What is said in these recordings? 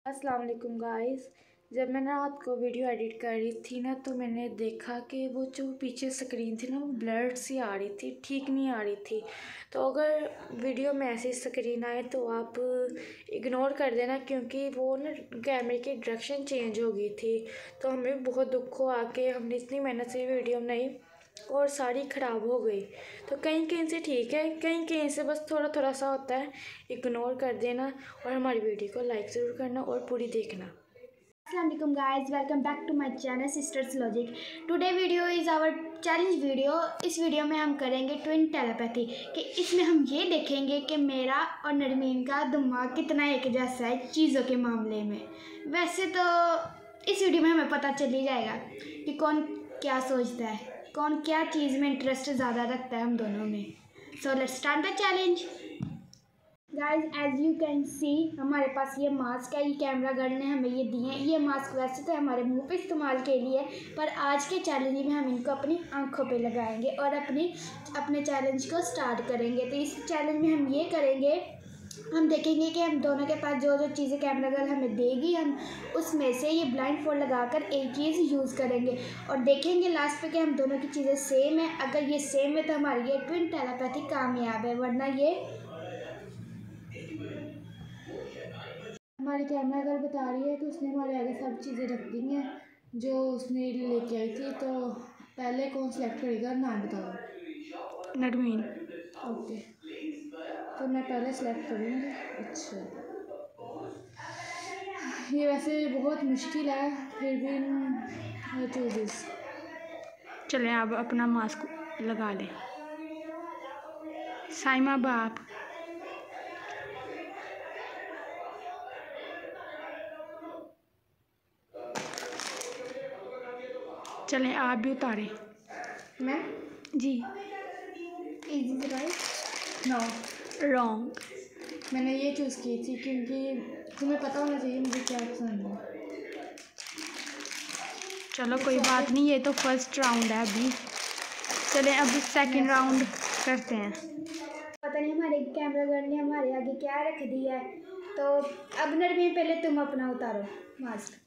अस्सलाम वालेकुम गाइस। जब मैं रात को वीडियो एडिट कर रही थी ना, तो मैंने देखा कि वो जो पीछे स्क्रीन थी ना, वो ब्लर्ड सी आ रही थी, ठीक नहीं आ रही थी। तो अगर वीडियो में ऐसी स्क्रीन आए तो आप इग्नोर कर देना, क्योंकि वो ना कैमरे की डायरेक्शन चेंज हो गई थी। तो हमें बहुत दुख हुआ कि हमने इतनी मेहनत से वीडियो बनाई और सारी ख़राब हो गई। तो कहीं कहीं से ठीक है, कहीं कहीं से बस थोड़ा थोड़ा सा होता है, इग्नोर कर देना। और हमारी वीडियो को लाइक ज़रूर करना और पूरी देखना। Assalamu alaikum guys, welcome back to my channel Sisters Logic. Today video is our challenge video. इस वीडियो में हम करेंगे ट्विन टेलीपैथी कि इसमें हम ये देखेंगे कि मेरा और नरमीन का दिमाग कितना एक जैसा है चीज़ों के मामले में। वैसे तो इस वीडियो में हमें पता चल ही जाएगा कि कौन क्या सोचता है, कौन क्या चीज़ में इंटरेस्ट ज़्यादा रखता है हम दोनों में। So let's start the challenge. Guys as you can see हमारे पास ये मास्क है, ये कैमरा गर्ल ने हमें ये दिए हैं। ये मास्क वैसे तो हमारे मुंह पे इस्तेमाल के लिए, पर आज के चैलेंज में हम इनको अपनी आंखों पे लगाएंगे और अपने चैलेंज को स्टार्ट करेंगे। तो इस चैलेंज में हम ये करेंगे, हम देखेंगे कि हम दोनों के पास जो जो चीज़ें कैमरा गर्ल हमें देगी, हम उसमें से ये ब्लाइंड फोल्ड लगाकर एक चीज़ यूज़ करेंगे और देखेंगे लास्ट पे कि हम दोनों की चीज़ें सेम है। अगर ये सेम है तो हमारी ये ट्विन टेलीपैथी कामयाब है, वरना ये हमारी कैमरा गर्ल बता रही है कि उसने हमारे आगे सब चीज़ें रख दी हैं जो उसने लेके आई थी। तो पहले कौन सेलेक्ट करेगा, नाम बताओ। नरमीन। ओके, तो मैं पहले सेलेक्ट करूँगी। अच्छा, ये वैसे बहुत मुश्किल है, फिर भी चूज़। चलें आप अपना मास्क लगा लें। साइमा बाप। चलें आप भी उतारें। मैं जी। Is right no wrong. मैंने ये चूज़ की थी क्योंकि तुम्हें पता होना चाहिए मुझे क्या पसंद है। चलो कोई बात नहीं, ये तो फर्स्ट राउंड है अभी। चलें अब सेकंड राउंड करते हैं। पता नहीं हमारे कैमरा गर्ल ने हमारे आगे क्या रख दिया है। तो अब नरमीन पहले तुम अपना उतारो मास्क।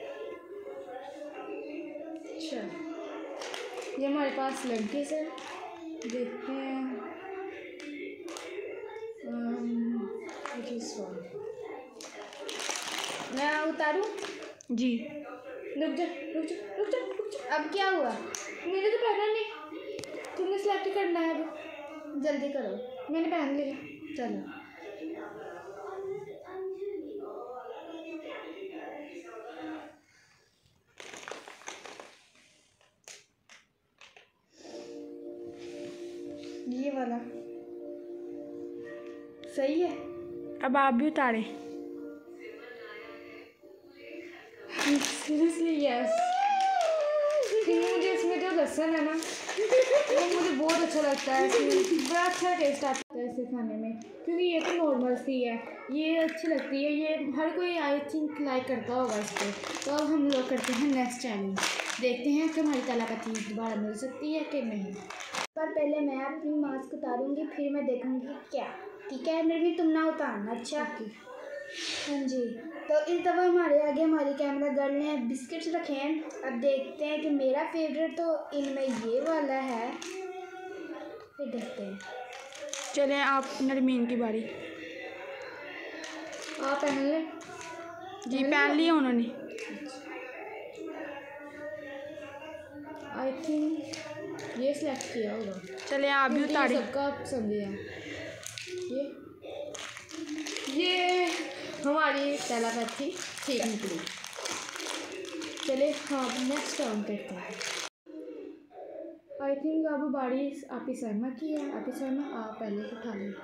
अच्छा, ये हमारे पास लड़के से देखते हैं। मैं उतारूं? जी। रुक जा रुक जा रुक जा रुक जा। अब क्या हुआ? मैंने तो पहना नहीं, तुमने सेलेक्ट करना है। अब जल्दी करो, मैंने पहन लिया। चलो, ये वाला सही है। अब आप भी उतारें। Seriously yes. मुझे इसमें जो लहसुन है ना, वो मुझे बहुत अच्छा लगता है। बड़ा अच्छा टेस्ट आता है इसे खाने में, क्योंकि ये तो नॉर्मल सी है, ये अच्छी लगती है, ये हर कोई आई थिंक लाइक करता होगा इसको। तो अब हम लोग करते हैं नेक्स्ट चैलेंज, देखते हैं कि हमारी तेलापैथी दोबारा मिल सकती है कि नहीं। पर पहले मैं अपनी मास्क उतारूँगी, फिर मैं देखूँगी क्या। ठीक है नरमीन, तुम ना उतारना। अच्छा हाँ जी। तो इस दफ़ा हमारे आगे हमारी कैमरा गर्ल ने बिस्किट्स रखे हैं। अब देखते हैं कि मेरा फेवरेट तो इनमें ये वाला है, फिर देखते हैं। चलें आप नरमीन की बारी। आप पहन लें। जी पहन लिया उन्होंने। आई थिंक ये सिलेक्ट किया होगा। चलें आप भी उतारें। सबका पसंद है ये हमारी तेलापैथी ठीक निकली। चले हाँ नेक्स्ट राउंड करते हैं। आई थिंक अब बारी आपकी सहमा की है। आपकी सहमा आप पहले उठा लें।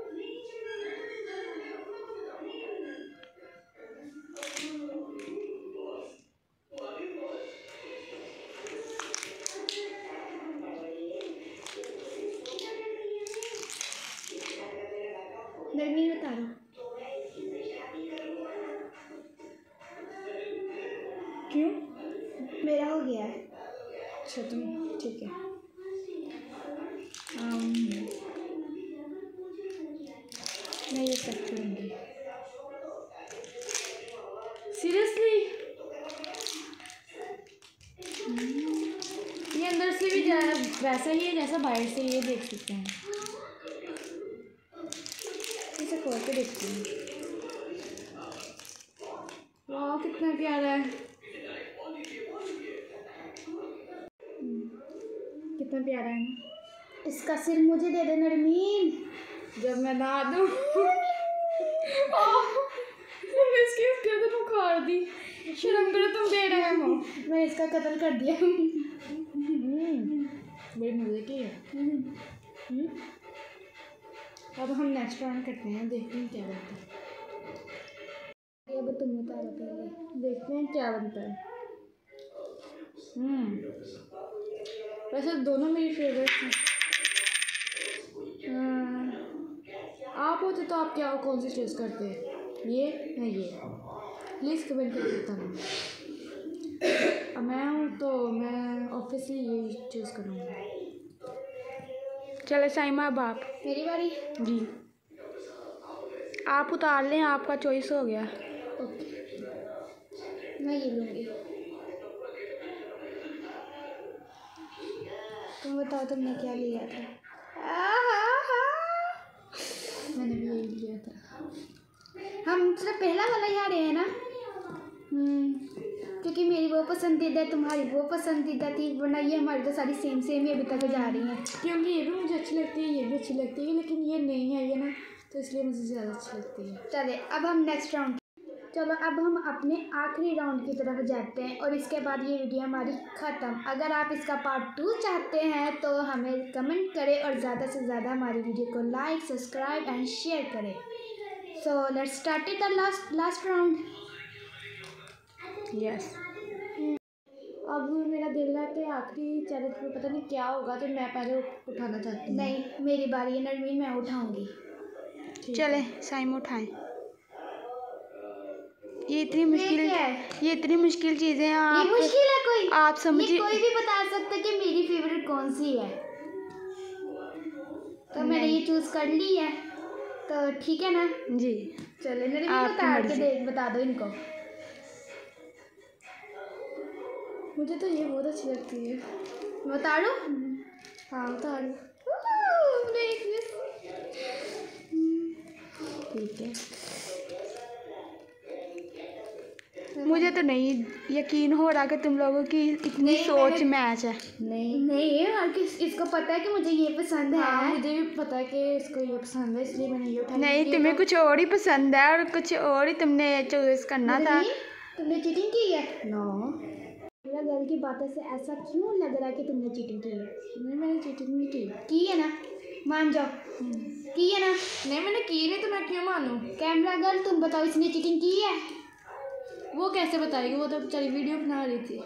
नरमीन बता रहा क्यों मेरा हो गया है। अच्छा तुम ठीक है। मैं ये सेट करूँगी। सीरियसली ये अंदर से भी वैसा ही है जैसा बाहर से, ये देख सकते हैं। इसे खोल के देखते हैं। वाह कितना प्यारा है, कितना प्यारा है ना। इसका सिर मुझे दे दे नरमीन, जब मैं नहा दूँ इसकी गर्दन उखाड़ दी। शर्म करो, तुम दे रहे हो। मैंने इसका कत्ल कर दिया। बड़ी मजे की है। अब हम नेक्स्ट राउंड करते हैं, देखते हैं क्या बनता है। अब तुम उतारो पहले, देखते हैं क्या बनता है। वैसे दोनों मेरी फेवरेट हैं। आप होते तो आप क्या कौन सी चूज़ करते हैं, ये या ये? प्लीज़ कमेंट करके बताना। अब मैं हूँ तो मैं ऑब्वियसली ये चूज़ करूँगी। चले साइमा, अब आप। मेरी बारी जी, आप उतार लें, आपका चॉइस हो गया। ओके, मैं ये लूँगी। तुम बताओ तुमने क्या लिया था? मैंने भी यही लिया था। हम सिर्फ पहला वाला ही आ रहे हैं ना? क्योंकि मेरी वो पसंदीदा है, तुम्हारी वो पसंदीदा थी, वरना ये हमारी तो सारी सेम सेम ही अभी तक जा रही हैं। क्योंकि ये भी मुझे अच्छी लगती है, ये भी अच्छी लगती है, लेकिन ये नहीं है ये ना, तो इसलिए मुझे ज़्यादा अच्छी लगती है। चले अब हम नेक्स्ट राउंड, चलो अब हम अपने आखिरी राउंड की तरफ जाते हैं और इसके बाद ये वीडियो हमारी ख़त्म। अगर आप इसका पार्ट 2 चाहते हैं तो हमें कमेंट करें और ज़्यादा से ज़्यादा हमारी वीडियो को लाइक, सब्सक्राइब एंड शेयर करें। So let's start it the last round. Yes, अब मेरा दिल है कि आखिरी चैलेंज में पता नहीं क्या होगा, तो मैं पहले उठाना चाहती हूँ। नहीं, मेरी बारी है नरमीन, मैं उठाऊंगी। चले साइम उठाएं। ये इतनी मुश्किल है, ये इतनी मुश्किल चीज़ें हैं। ये मुश्किल है कोई? आप समझिए, कोई भी बता सकता है कि मेरी फेवरेट कौन सी है। तो मैंने ये चूज़ कर ली है, तो ठीक है ना जी। चले नरमीन उतार के देख, बता दो इनको। मुझे तो ये बहुत अच्छी लगती है। उतारू? हाँ उतारू। ठीक है, मुझे तो नहीं यकीन हो रहा कि तुम लोगों की इतनी सोच मैच है। नहीं हर किस इसको पता है कि मुझे ये पसंद है। हाँ, मुझे भी पता है कि इसको ये पसंद है, इसलिए मैंने ये उठाया। नहीं, तुम्हें कुछ और ही पसंद है और कुछ और ही तुमने चॉइस करना था। तुमने चीटिंग की है? नो, मेरा गर्ल की बातों से ऐसा क्यों लग रहा है कि तुमने चीटिंग की है? नहीं, मैंने चीटिंग नहीं की है ना, मान जाओ। की है ना? नहीं, मैंने की नहीं, तो मैं क्यों मानूं? कैमरा गर्ल तुम बताओ, इसने चीटिंग की है? वो कैसे बताएगी, वो तो बेचारी वीडियो बना रही थी।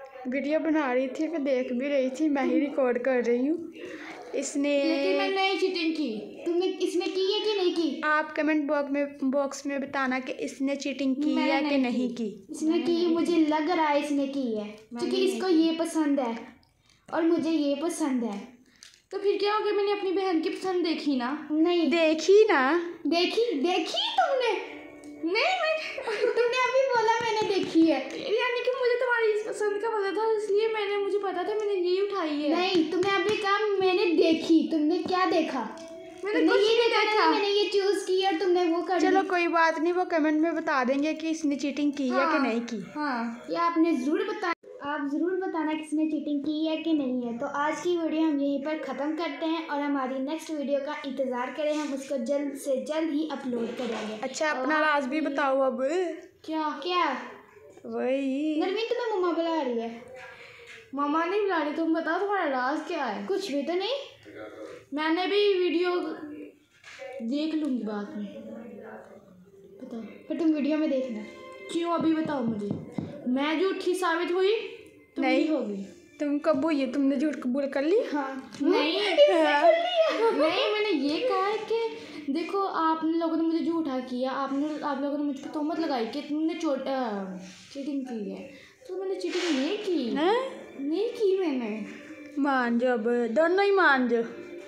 मैं देख भी रही थी, मैं ही रिकॉर्ड कर रही हूँ। इसने, लेकिन मैंने नहीं चीटिंग की। तुमने इसने की है कि नहीं की? आप कमेंट बॉक्स में बताना कि इसने चीटिंग की है कि नहीं की। इसने की, मुझे लग रहा है इसने की है, क्योंकि इसको ये पसंद है और मुझे ये पसंद है। तो फिर क्या हो गया, मैंने अपनी बहन की पसंद देखी ना। नहीं देखी ना, देखी तुमने? नहीं, मैं तुमने अभी बोला मैंने देखी है, यानी कि मुझे तुम्हारी इस पसंद का पता था, इसलिए मुझे पता था, मैंने ये उठाई है। नहीं, तुमने अभी कहा मैंने देखी, तुमने क्या देखा? मैंने ये देखा, मैंने ये चूज किया और तुमने वो कर। चलो कोई बात नहीं, वो कमेंट में बता देंगे कि इसने चीटिंग की है कि नहीं की। हाँ, ये आपने ज़रूर बताया, आप ज़रूर बताना किसने चीटिंग की है कि नहीं है। तो आज की वीडियो हम यहीं पर ख़त्म करते हैं और हमारी नेक्स्ट वीडियो का इंतज़ार करें, हम उसको जल्द से जल्द ही अपलोड करेंगे। अच्छा, अपना राज भी बताओ अब। क्या वही नरमीन तुम्हें मम्मा बुला रही है। मामा नहीं बुला रही, तुम बताओ तुम्हारा राज क्या है। कुछ भी तो नहीं, मैंने भी वीडियो देख लूँगी बाद में, बताओ। फिर तुम वीडियो में देखना। क्यों, अभी बताओ मुझे। मैं झूठी साबित हुई, तुम नहीं होगी। तुम कब हुई, तुमने झूठ कबूल कर ली? हाँ, नहीं नहीं, मैंने ये कहा है कि देखो, आप लोगों ने मुझे झूठा किया, आप लोगों ने मुझ पर तोहमत लगाई कि तुमने चीटिंग की है, तो मैंने चीटिंग नहीं की। नहीं की मैंने। मान जाओ, अब दोनों ही मान जाओ।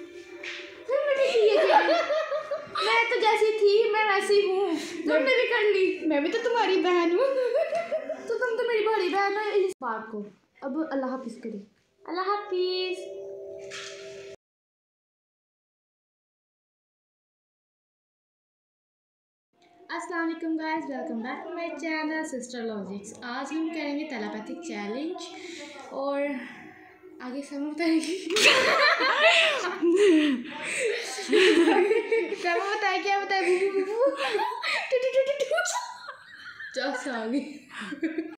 मैंने की है मैं तो जैसी थी मैं वैसी हूँ, तुमने भी कर ली। मैं भी तो तुम्हारी बहन हूँ। पार्ट को। अब अल्लाह हाफिज़ करें। अल्लाह हाफिज़। अस्सलाम वालेकुम guys, welcome back to my channel sister logics. आज हम करेंगे टेलीपैथिक चैलेंज और आगे समय बताएगी। समय बताए, क्या बताए? चल आगे।